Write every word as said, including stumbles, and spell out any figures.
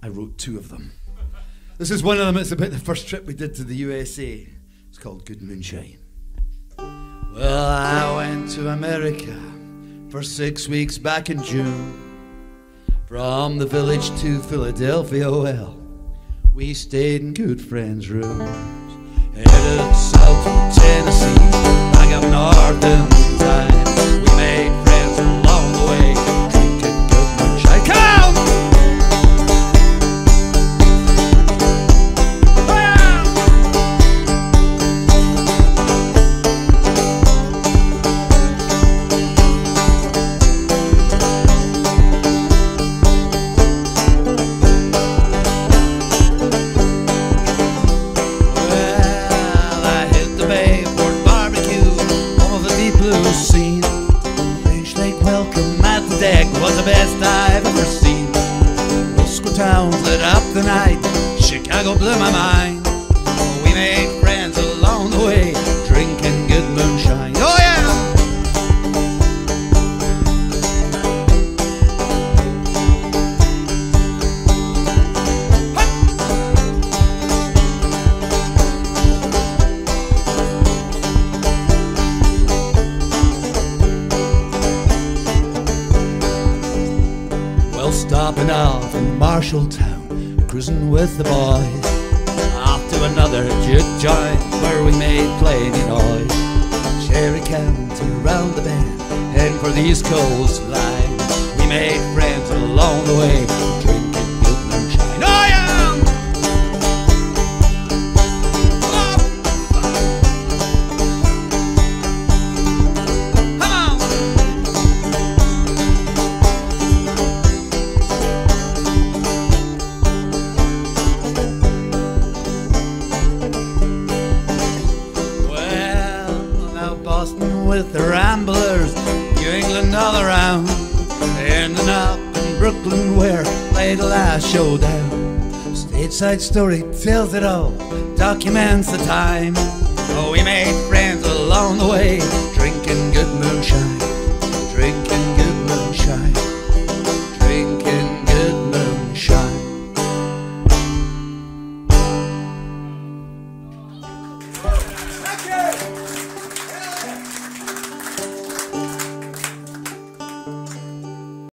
I wrote two of them. This is one of them. It's about the first trip we did to the U S A. It's called Good Moonshine. Well, I went to America for six weeks back in June. From the village to Philadelphia, well, we stayed in good friends' rooms. Headed south from Tennessee, back up north in time. We made friends along the way, drinking good moonshine. Come on! Scene. Fish Lake welcome at the deck was the best I've ever seen. Moscow towns lit up the night, Chicago blew my mind. We made friends along the way, drinking good moonshine. Oh yeah! Stopping off in Marshalltown, cruising with the boys, off to another juke joint where we made plenty noise. Cherry County around the bend, heading for the East Coast line. We made friends along the way, drinking good moonshine. Oh yeah! With the Ramblers, New England all around, ending up in Brooklyn where played the last showdown. Stateside Story tells it all, documents the time. Oh, we made friends along the way,